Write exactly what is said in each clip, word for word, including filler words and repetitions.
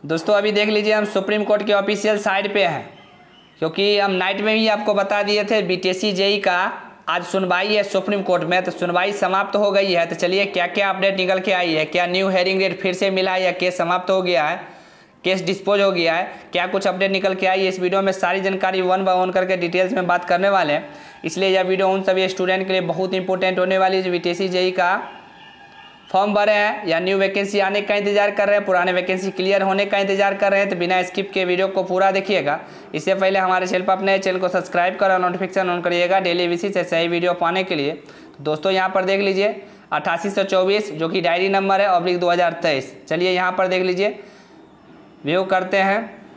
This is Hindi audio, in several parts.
दोस्तों अभी देख लीजिए, हम सुप्रीम कोर्ट के ऑफिशियल साइट पे हैं, क्योंकि हम नाइट में भी आपको बता दिए थे बीटीएससी जेई का आज सुनवाई है सुप्रीम कोर्ट में। तो सुनवाई समाप्त हो गई है। तो चलिए क्या क्या अपडेट निकल के आई है, क्या न्यू हेयरिंग डेट फिर से मिला है या केस समाप्त हो गया है, केस डिस्पोज हो गया है, क्या कुछ अपडेट निकल के आई है, इस वीडियो में सारी जानकारी वन बाय वन करके डिटेल्स में बात करने वाले हैं। इसलिए यह वीडियो उन सभी स्टूडेंट के लिए बहुत इंपॉर्टेंट होने वाली है जो बीटीएससी जेई का फॉर्म भरे हैं या न्यू वैकेंसी आने का इंतजार कर रहे हैं, पुराने वैकेंसी क्लियर होने का इंतजार कर रहे हैं। तो बिना स्किप के वीडियो को पूरा देखिएगा। इससे पहले हमारे चैनल पर अपने चैनल को सब्सक्राइब कर और नोटिफिकेशन ऑन करिएगा डेली बेसिस से सही वीडियो पाने के लिए। तो दोस्तों यहाँ पर देख लीजिए अट्ठासी सौ चौबीस जो कि डायरी नंबर है ऑब्लिक दो हज़ार तेईस। चलिए यहाँ पर देख लीजिए, व्यू करते हैं।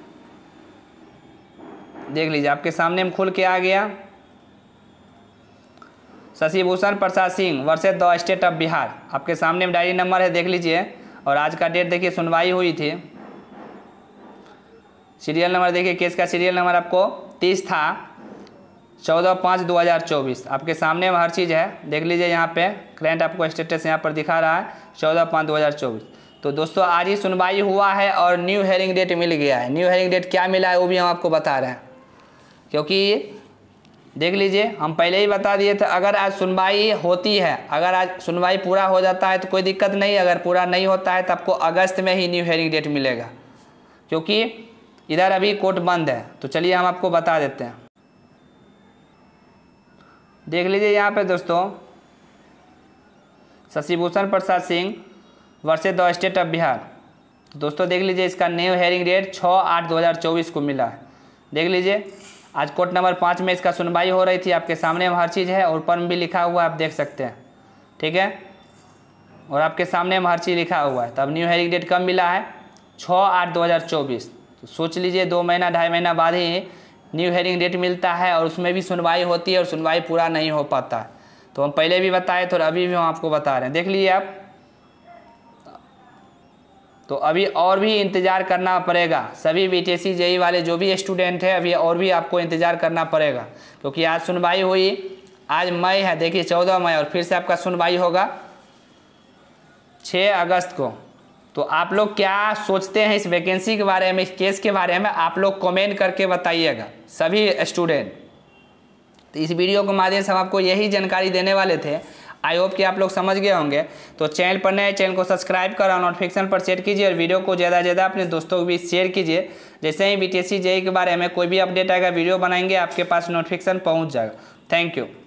देख लीजिए आपके सामने में खुल के आ गया, Shashi Bhushan Prasad Singh versus the State of Bihar. आपके सामने में डायरी नंबर है, देख लीजिए। और आज का डेट देखिए, सुनवाई हुई थी। सीरियल नंबर देखिए, केस का सीरियल नंबर आपको तीस था, चौदह पाँच दो हज़ार चौबीस। आपके सामने में हर चीज़ है, देख लीजिए। यहाँ पे करंट आपको स्टेटस यहाँ पर दिखा रहा है चौदह पाँच दो हज़ार चौबीस। तो दोस्तों आज ही सुनवाई हुआ है और न्यू हेयरिंग डेट मिल गया है। न्यू हेयरिंग डेट क्या मिला है वो भी हम आपको बता रहे हैं, क्योंकि देख लीजिए हम पहले ही बता दिए थे अगर आज सुनवाई होती है, अगर आज सुनवाई पूरा हो जाता है तो कोई दिक्कत नहीं, अगर पूरा नहीं होता है तो आपको अगस्त में ही न्यू हेयरिंग डेट मिलेगा, क्योंकि इधर अभी कोर्ट बंद है। तो चलिए हम आपको बता देते हैं। देख लीजिए यहाँ पे दोस्तों, Shashi Bhushan Prasad Singh versus the State of Bihar. तो दोस्तों देख लीजिए इसका न्यू हेयरिंग डेट छः आठ दो हज़ार चौबीस को मिला है। देख लीजिए आज कोर्ट नंबर पाँच में इसका सुनवाई हो रही थी। आपके सामने में हर चीज़ है और ऊपर में भी लिखा हुआ है, आप देख सकते हैं, ठीक है। और आपके सामने में हर चीज़ लिखा हुआ है। तब न्यू हेयरिंग डेट कब मिला है? छः आठ दो हज़ार चौबीस। तो सोच लीजिए दो महीना ढाई महीना बाद ही न्यू हेयरिंग डेट मिलता है और उसमें भी सुनवाई होती है और सुनवाई पूरा नहीं हो पाता है। तो हम पहले भी बताए थे और अभी भी हम आपको बता रहे हैं, देख लीजिए आप। तो अभी और भी इंतज़ार करना पड़ेगा सभी बीटीएससी जेई वाले जो भी स्टूडेंट है, अभी और भी आपको इंतज़ार करना पड़ेगा, क्योंकि आज सुनवाई हुई, आज मई है, देखिए चौदह मई, और फिर से आपका सुनवाई होगा छः अगस्त को। तो आप लोग क्या सोचते हैं इस वैकेंसी के बारे में, इस केस के बारे में, आप लोग कमेंट करके बताइएगा सभी स्टूडेंट। तो इस वीडियो के माध्यम से हम आपको यही जानकारी देने वाले थे। आई होप कि आप लोग समझ गए होंगे। तो चैनल पर नए, चैनल को सब्सक्राइब कर और नोटिफिकेशन पर सेट कीजिए और वीडियो को ज़्यादा से ज़्यादा अपने दोस्तों के बीच शेयर कीजिए। जैसे ही बीटीएससी जेई के बारे में कोई भी अपडेट आएगा, वीडियो बनाएंगे, आपके पास नोटिफिकेशन पहुंच जाएगा। Thank you.